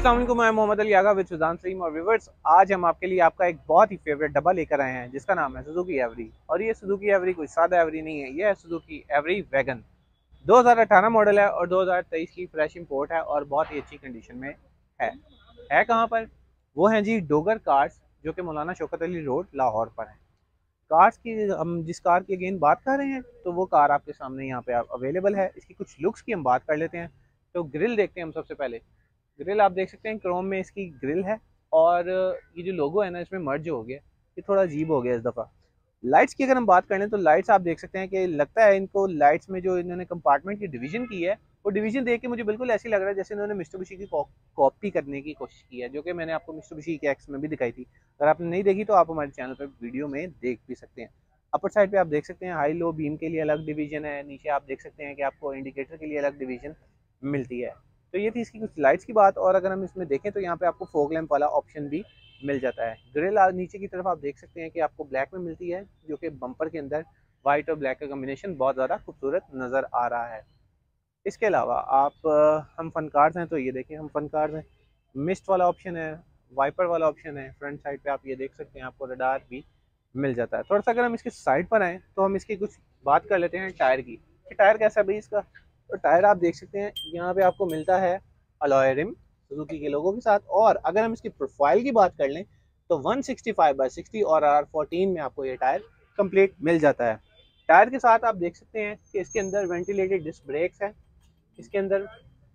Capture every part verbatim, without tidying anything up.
अस्सलाम वालेकुम, मैं मोहम्मद अली आगा विद सुजान सलीम और व्यूअर्स। आज हम आपके लिए आपका एक बहुत ही फेवरेट डब्बा लेकर आए हैं जिसका नाम है सुजुकी एवरी। और ये सुजुकी एवरी कोई सादा एवरी नहीं है, ये है सुजुकी एवरी वैगन। दो हज़ार अठारह मॉडल है और दो हज़ार तेईस की फ्रेश इंपोर्ट है और बहुत ही अच्छी कंडीशन में है। है कहाँ पर? वो है जी डोगर कार्स, जो कि मौलाना शौकत अली रोड लाहौर पर है। कार्स की हम जिस कार की अगेन बात कर रहे हैं तो वो कार आपके सामने यहाँ पे अवेलेबल है। इसकी कुछ लुक्स की हम बात कर लेते हैं। तो ग्रिल देखते हैं हम सबसे पहले। ग्रिल आप देख सकते हैं, क्रोम में इसकी ग्रिल है और ये जो लोगो है ना इसमें मर्ज हो गया, ये थोड़ा अजीब हो गया इस दफ़ा। लाइट्स की अगर हम बात करें तो लाइट्स आप देख सकते हैं कि लगता है इनको लाइट्स में जो इन्होंने कंपार्टमेंट की डिवीजन की है वो डिवीजन देख के मुझे बिल्कुल ऐसी लग रहा है जैसे इन्होंने मिस्टुबिशी की कॉपी करने की कोशिश की है, जो कि मैंने आपको मिस्टुबिशी के एक्स में भी दिखाई थी। अगर आपने नहीं देखी तो आप हमारे चैनल पर वीडियो में देख भी सकते हैं। अपर साइड पे आप देख सकते हैं हाई लो बीम के लिए अलग डिवीजन है। नीचे आप देख सकते हैं कि आपको इंडिकेटर के लिए अलग डिवीजन मिलती है। तो ये थी इसकी कुछ लाइट्स की बात। और अगर हम इसमें देखें तो यहाँ पे आपको फोग लैंप वाला ऑप्शन भी मिल जाता है। ग्रिल नीचे की तरफ आप देख सकते हैं कि आपको ब्लैक में मिलती है, जो कि बम्पर के अंदर वाइट और ब्लैक का कॉम्बिनेशन बहुत ज़्यादा खूबसूरत नज़र आ रहा है। इसके अलावा आप हम फनकार्स हैं तो ये देखें, हम फनकार्स हैं, मिस्ट वाला ऑप्शन है, वाइपर वाला ऑप्शन है। फ्रंट साइड पे आप ये देख सकते हैं आपको रडार भी मिल जाता है। थोड़ा सा अगर हम इसके साइड पर आएँ तो हम इसकी कुछ बात कर लेते हैं टायर की कि टायर कैसा है भाई इसका। तो टायर आप देख सकते हैं यहाँ पे आपको मिलता है अलॉय रिम सुजुकी के लोगों के साथ। और अगर हम इसकी प्रोफाइल की बात कर लें तो one sixty five by sixty और आर फोर्टीन में आपको ये टायर कंप्लीट मिल जाता है। टायर के साथ आप देख सकते हैं कि इसके अंदर वेंटिलेटेड डिस्क ब्रेक्स है, इसके अंदर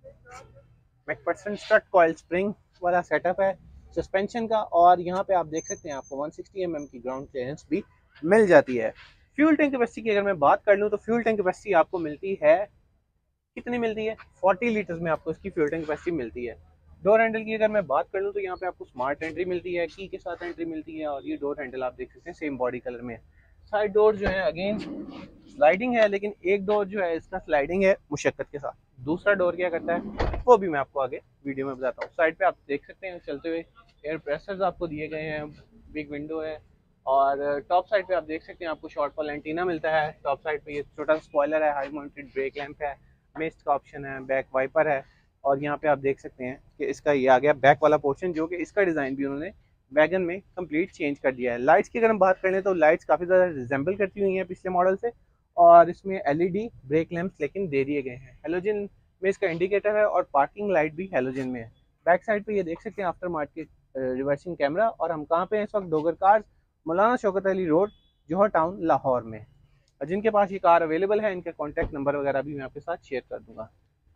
मैकफर्सन स्ट्रट कॉइल स्प्रिंग वाला सेटअप है सस्पेंशन का। और यहाँ पे आप देख सकते हैं आपको वन सिक्सटी एम एम की ग्राउंड क्लियरेंस भी मिल जाती है। फ्यूल टैंक कैपेसिटी की अगर मैं बात कर लूँ तो फ्यूल टैंक कैपेसिटी आपको मिलती है, कितनी मिलती है, चालीस लीटर्स में आपको इसकी फ्यूल टैंक कैपेसिटी मिलती है। डोर हैंडल की अगर मैं बात कर लूँ तो यहाँ पे आपको स्मार्ट एंट्री मिलती है, की के साथ एंट्री मिलती है। और ये डोर हैंडल आप देख सकते हैं सेम बॉडी कलर में है। साइड डोर जो है अगेन स्लाइडिंग है, लेकिन एक डोर जो है इसका स्लाइडिंग है मुशक्कत के साथ। दूसरा डोर क्या करता है वो भी मैं आपको आगे वीडियो में बताता हूँ। साइड पे आप देख सकते हैं चलते हुए एयर प्रेशर्स आपको दिए गए हैं, बिग विंडो है। और टॉप साइड पे आप देख सकते हैं आपको शॉर्ट फॉल एंटीना मिलता है। टॉप साइड पे ये छोटा स्पॉइलर है, हाई माउंटेड ब्रेक लैंप है, मिस्ट का ऑप्शन है, बैक वाइपर है। और यहाँ पे आप देख सकते हैं कि इसका ये आ गया बैक वाला पोर्शन, जो कि इसका डिज़ाइन भी उन्होंने वैगन में कंप्लीट चेंज कर दिया है। लाइट्स की अगर हम बात करें तो लाइट्स काफ़ी ज़्यादा रिजेंबल करती हुई हैं पिछले मॉडल से। और इसमें एलईडी ब्रेक लैंप्स लेकिन दे दिए गए हैं। हेलोजन में इसका इंडिकेटर है और पार्किंग लाइट भी हेलोजन में है। बैक साइड पे ये देख सकते हैं आफ्टर मार्केट रिवर्सिंग कैमरा। और हम कहाँ पे हैं इस वक्त? Dogar Cars, Maulana Shaukat Ali Road, Johar Town, Lahore में। और जिनके पास ये कार अवेलेबल है इनके कॉन्टैक्ट नंबर वगैरह भी मैं आपके साथ शेयर कर दूंगा।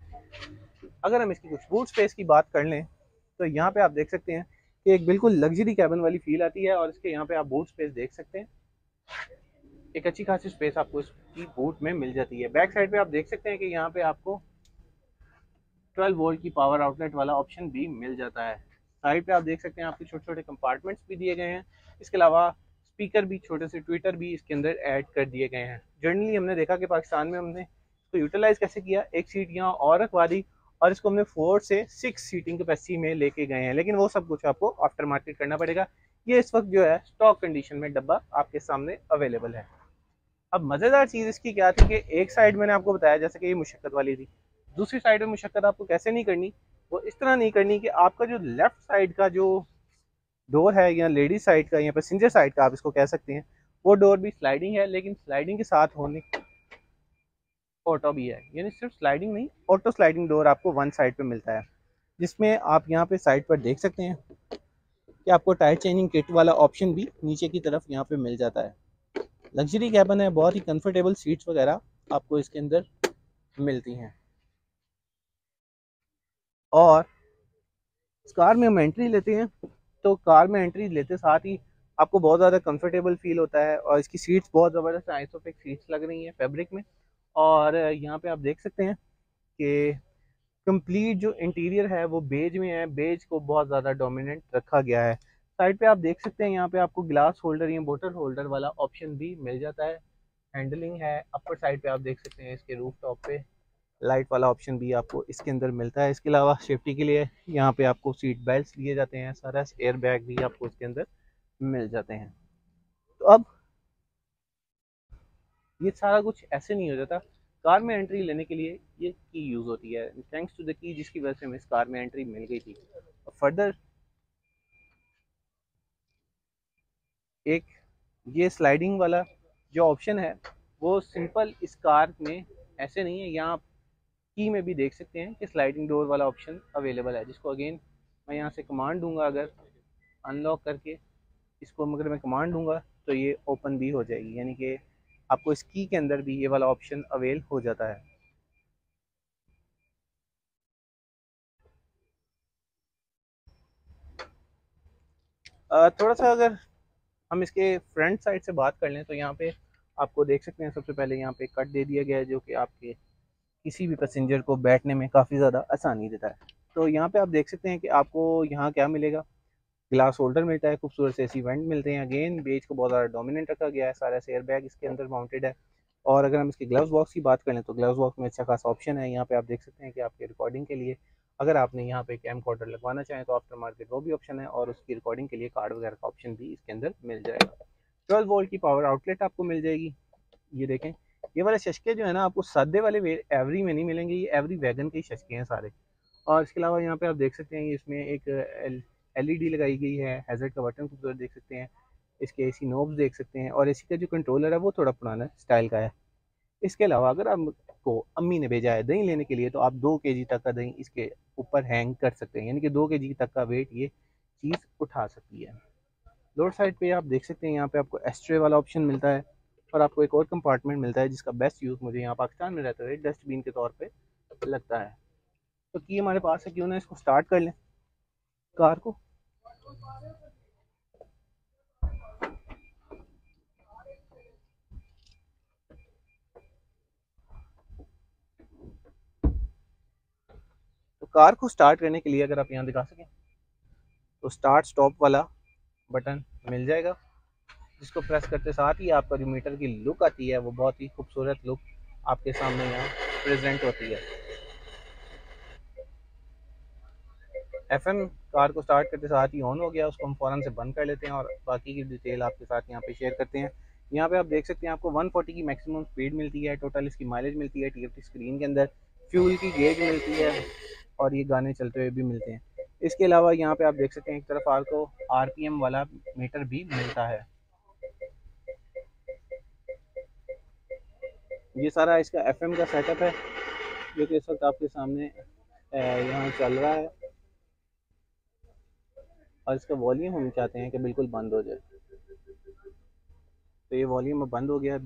अगर हम इसकी कुछ बूट स्पेस की बात कर लें तो यहाँ पे आप देख सकते हैं कि एक बिल्कुल लग्जरी कैबिन वाली फील आती है। और इसके यहाँ पे आप बूट स्पेस देख सकते हैं, एक अच्छी खासी स्पेस आपको इसकी बूट में मिल जाती है। बैक साइड पे आप देख सकते हैं कि यहाँ पे आपको ट्वेल्व वोल्ट की पावर आउटलेट वाला ऑप्शन भी मिल जाता है। साइड पे आप देख सकते हैं आपके छोटे छोटे कंपार्टमेंट्स भी दिए गए हैं। इसके अलावा स्पीकर भी, छोटे से ट्विटर भी इसके अंदर ऐड कर दिए गए हैं। जनरली हमने देखा कि पाकिस्तान में हमने इसको यूटिलाइज कैसे किया, एक सीट यहाँ और रखवा दी और इसको हमने फोर से सिक्स सीटिंग कैपेसिटी में लेके गए हैं। लेकिन वो सब कुछ आपको आफ्टर मार्केट करना पड़ेगा। ये इस वक्त जो है स्टॉक कंडीशन में डब्बा आपके सामने अवेलेबल है। अब मज़ेदार चीज़ इसकी क्या थी कि एक साइड मैंने आपको बताया जैसे कि ये मुशक्कत वाली थी, दूसरी साइड में मुशक्कत आपको कैसे नहीं करनी, वो इस तरह नहीं करनी कि आपका जो लेफ्ट साइड का जो डोर है या लेडीज साइड का या पैसेंजर साइड का आप इसको कह सकते हैं, वो डोर भी स्लाइडिंग है। लेकिन स्लाइडिंग के साथ होने ऑटो भी है, यानी सिर्फ स्लाइडिंग नहीं, ऑटो स्लाइडिंग डोर आपको वन साइड पे मिलता है। जिसमें आप यहाँ पे साइड पर देख सकते हैं कि आपको टायर चेंजिंग किट वाला ऑप्शन भी नीचे की तरफ यहाँ पे मिल जाता है। लग्जरी कैबिन है, बहुत ही कंफर्टेबल सीट्स वगैरह आपको इसके अंदर मिलती हैं। और इस कार में हम एंट्री लेते हैं तो कार में एंट्री लेते साथ ही आपको बहुत ज़्यादा कंफर्टेबल फील होता है। और इसकी सीट्स बहुत ज़बरदस्त आइसोफिक सीट्स लग रही हैं फैब्रिक में। और यहाँ पे आप देख सकते हैं कि कंप्लीट जो इंटीरियर है वो बेज में है, बेज को बहुत ज़्यादा डोमिनेंट रखा गया है। साइड पे आप देख सकते हैं यहाँ पे आपको ग्लास होल्डर या बोतल होल्डर वाला ऑप्शन भी मिल जाता है। हैंडलिंग है। अपर साइड पे आप देख सकते हैं इसके रूफ टॉप पे लाइट वाला ऑप्शन भी आपको इसके अंदर मिलता है। इसके अलावा सेफ्टी के लिए यहाँ पे आपको सीट बेल्ट दिए जाते हैं, सारा एयर बैग भी आपको इसके अंदर मिल जाते हैं। तो अब ये सारा कुछ ऐसे नहीं हो जाता। कार में एंट्री लेने के लिए ये की यूज़ होती है, थैंक्स टू द की, जिसकी वजह से हमें इस कार में एंट्री मिल गई थी। फर्दर एक ये स्लाइडिंग वाला जो ऑप्शन है वो सिंपल इस कार में ऐसे नहीं है, यहाँ की में भी देख सकते हैं कि स्लाइडिंग डोर वाला ऑप्शन अवेलेबल है, जिसको अगेन मैं यहाँ से कमांड दूंगा, अगर अनलॉक करके इसको अगर मैं कमांड दूंगा तो ये ओपन भी हो जाएगी, यानी कि आपको इस की के अंदर भी ये वाला ऑप्शन अवेल हो जाता है। थोड़ा सा अगर हम इसके फ्रंट साइड से बात कर लें तो यहाँ पे आपको देख सकते हैं सबसे पहले यहाँ पे कट दे दिया गया है, जो कि आपके किसी भी पैसेंजर को बैठने में काफ़ी ज़्यादा आसानी देता है। तो यहाँ पे आप देख सकते हैं कि आपको यहाँ क्या मिलेगा, ग्लास होल्डर मिलता है, खूबसूरत से ऐसी वेंट मिलते हैं। अगेन बेज को बहुत ज़्यादा डोमिनेंट रखा गया है, सारा एयर बैग इसके अंदर माउंटेड है। और अगर हम इसके ग्लव्स बॉक्स की बात करें तो ग्लव्स बॉक्स में अच्छा खासा ऑप्शन है। यहाँ पे आप देख सकते हैं कि आपके रिकॉर्डिंग के लिए अगर आपने यहाँ पे कैम कॉर्डर लगवाना चाहें तो आफ्टर मार्केट वो भी ऑप्शन है, और उसकी रिकॉर्डिंग के लिए कार्ड वगैरह का ऑप्शन भी इसके अंदर मिल जाएगा। ट्वेल्व वोल्ट की पावर आउटलेट आपको मिल जाएगी। ये देखें, ये वाले शशके जो है ना आपको सादे वाले एवरी में नहीं मिलेंगे, ये एवरी वैगन के ही शशके हैं सारे। और इसके अलावा यहाँ पे आप देख सकते हैं इसमें एक एल ई डी लगाई गई है, हैजर्ड का बटन खूबसूरत देख सकते हैं, इसके एसी नोब्स देख सकते हैं, और एसी का जो कंट्रोलर है वो थोड़ा पुराना स्टाइल का है। इसके अलावा अगर आपको अम्मी ने भेजा है दही लेने के लिए तो आप दो के जी तक का दही इसके ऊपर हैंग कर सकते हैं, यानी कि दो के जी तक का वेट ये चीज़ उठा सकती है। लोअर साइड पे आप देख सकते हैं यहाँ पे आपको एस्ट्रे वाला ऑप्शन मिलता है, और आपको एक और कंपार्टमेंट मिलता है जिसका बेस्ट यूज़ मुझे यहाँ पाकिस्तान में रहते हुए डस्टबिन के तौर पे लगता है। तो की हमारे पास है, क्यों ना इसको स्टार्ट कर लें कार को। तो कार को स्टार्ट करने के लिए अगर आप यहाँ दिखा सकें तो स्टार्ट स्टॉप वाला बटन मिल जाएगा, जिसको प्रेस करते साथ ही आपका जो मीटर की लुक आती है वो बहुत ही खूबसूरत लुक आपके सामने यहाँ प्रेजेंट होती है। एफएम कार को स्टार्ट करते साथ ही ऑन हो गया, उसको हम फ़ौरन से बंद कर लेते हैं और बाकी की डिटेल आपके साथ यहाँ पे शेयर करते हैं। यहाँ पे आप देख सकते हैं आपको वन फोर्टी की मैक्सिमम स्पीड मिलती है, टोटल इसकी माइलेज मिलती है, टीएफटी स्क्रीन के अंदर फ्यूल की गेज मिलती है, और ये गाने चलते हुए भी मिलते हैं। इसके अलावा यहाँ पे आप देख सकते हैं एक तरफ आपको आरपीएम वाला मीटर भी मिलता है। ये सारा इसका एफएम का सेटअप है जो कि इस वक्त आपके सामने यहाँ चल रहा है, और इसका वॉल्यूम हम चाहते हैं कि बिल्कुल बंद हो जाए, तो ये वॉल्यूम बंद हो गया,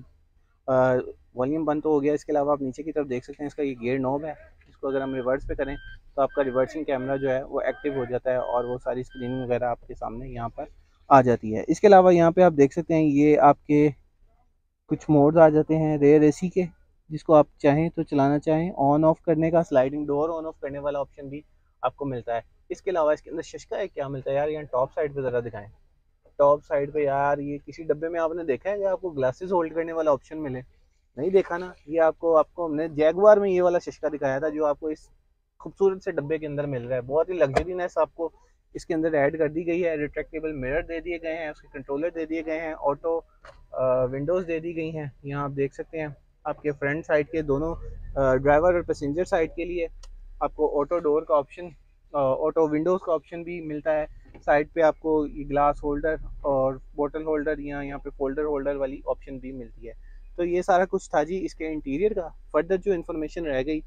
वॉल्यूम बंद तो हो गया। इसके अलावा आप नीचे की तरफ देख सकते हैं इसका ये गियर नॉब है, इसको अगर हम रिवर्स पे करें तो आपका रिवर्सिंग कैमरा जो है वो एक्टिव हो जाता है, और वो सारी स्क्रीन वगैरह आपके सामने यहाँ पर आ जाती है। इसके अलावा यहाँ पे आप देख सकते हैं ये आपके कुछ मोड्स आ जाते हैं रेयर एसी के, जिसको आप चाहें तो चलाना चाहें ऑन ऑफ करने का, स्लाइडिंग डोर ऑन ऑफ करने वाला ऑप्शन भी आपको मिलता है। इसके अलावा इसके अंदर शशका है, क्या मिलता है यार, यहाँ टॉप साइड पे ज़रा दिखाएं। टॉप साइड पे यार ये किसी डब्बे में आपने देखा है कि आपको ग्लासेस होल्ड करने वाला ऑप्शन मिले? नहीं देखा ना, ये आपको आपको हमने जैगुआर में ये वाला शशका दिखाया था जो आपको इस खूबसूरत से डब्बे के अंदर मिल रहा है। बहुत ही लग्जरीनेस आपको इसके अंदर ऐड कर दी गई है, रिट्रैक्टेबल मिरर दे दिए गए हैं, उसके कंट्रोलर दे दिए गए हैं, ऑटो विंडोज़ दे दी गई हैं। यहाँ आप देख सकते हैं आपके फ्रंट साइड के दोनों ड्राइवर और पैसेंजर साइड के लिए आपको ऑटो डोर का ऑप्शन, ऑटो विंडोज़ का ऑप्शन भी मिलता है। साइड पे आपको ये ग्लास होल्डर और बोतल होल्डर या यहाँ पे फोल्डर होल्डर वाली ऑप्शन भी मिलती है। तो ये सारा कुछ था जी इसके इंटीरियर का। फर्दर जो इन्फॉर्मेशन रह गई,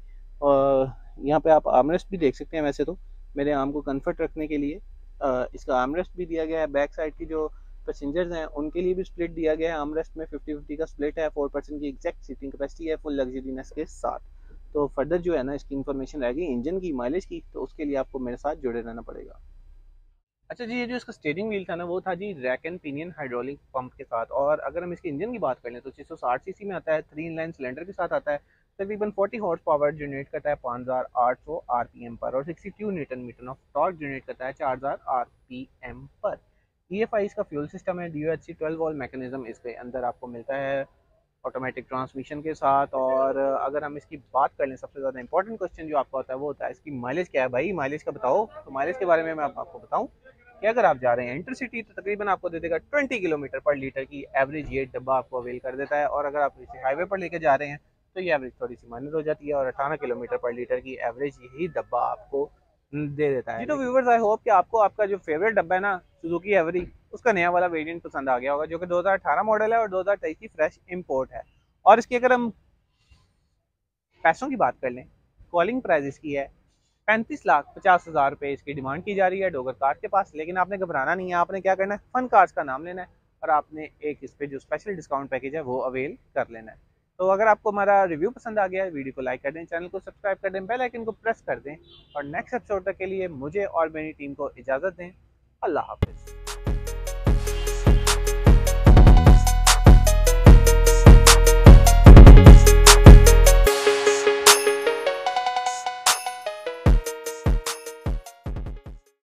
यहाँ पे आप आर्मरेस्ट भी देख सकते हैं, वैसे तो मेरे आर्म को कंफर्ट रखने के लिए आ, इसका आर्मरेस्ट भी दिया गया है। बैक साइड की जो पैसेंजर्स हैं उनके लिए भी स्प्लिट दिया गया है, आर्मरेस्ट में फिफ्टी फिफ्टी का स्प्लिट है, फोर पर्सन की एग्जैक्ट सीटिंग कैपेसिटी है फुल लग्जरीनेस के साथ। तो फर्दर जो है ना इसकी इन्फॉर्मेशन रह गई इंजन की, माइलेज की, तो उसके लिए आपको मेरे साथ जुड़े रहना पड़ेगा। अच्छा जी, ये जो इसका स्टीयरिंग व्हील था ना वो था जी rack and pinion hydraulic pump के साथ। और अगर हम इसके इंजन की बात करें तो छह सौ साठ सीसी में आता है, थ्री इन लाइन सिलेंडर के साथ आता है, तकरीबन चालीस हॉर्स पावर जनरेट करता है पाँच हज़ार आठ सौ आरपीएम पर, और बासठ newton metre of torque generate करता है चार हज़ार आरपीएम पर। ईएफआई इसका फ्यूल सिस्टम है, डीओएचसी ट्वेल्व वोल्ट मैकेनिज्म इसके अंदर आपको मिलता है ऑटोमेटिक ट्रांसमिशन के साथ। और अगर हम इसकी बात कर लें सबसे ज़्यादा इंपॉर्टेंट क्वेश्चन जो आपका होता है वो होता है इसकी माइलेज क्या है। भाई माइलेज का बताओ, तो माइलेज के बारे में मैं आपको बताऊं कि अगर आप जा रहे हैं इंटरसिटी तो तकरीबन आपको दे देगा बीस किलोमीटर पर लीटर की एवरेज ये डब्बा आपको अवेल कर देता है। और अगर आप इसे हाईवे पर लेके जा रहे हैं तो ये एवरेज थोड़ी सी माइनर हो जाती है, और अठारह किलोमीटर पर लीटर की एवरेज यही डब्बा आपको दे देता है। जी तो व्यूवर्स, आई होप कि आपको आपका जो फेवरेट डब्बा है ना सुजुकी एवरी, उसका नया वाला वेरिएंट पसंद आ गया होगा, जो कि दो हज़ार अठारह मॉडल है और दो हज़ार तेईस की फ्रेश इंपोर्ट है। और इसकी अगर हम पैसों की बात कर लें, कॉलिंग प्राइस इसकी है पैंतीस लाख पचास हज़ार रुपये इसकी डिमांड की जा रही है डोगर कार्स के पास। लेकिन आपने घबराना नहीं है, आपने क्या करना है, फन कार्स का नाम लेना है और आपने एक इस पर जो स्पेशल डिस्काउंट पैकेज है वो अवेल कर लेना है। तो अगर आपको हमारा रिव्यू पसंद आ गया है, वीडियो को लाइक कर दें, चैनल को सब्सक्राइब कर दें, बेल आइकन को प्रेस कर दें और नेक्स्ट एपिसोड तक के लिए मुझे और मेरी टीम को इजाज़त दें। अल्लाह हाफिज़।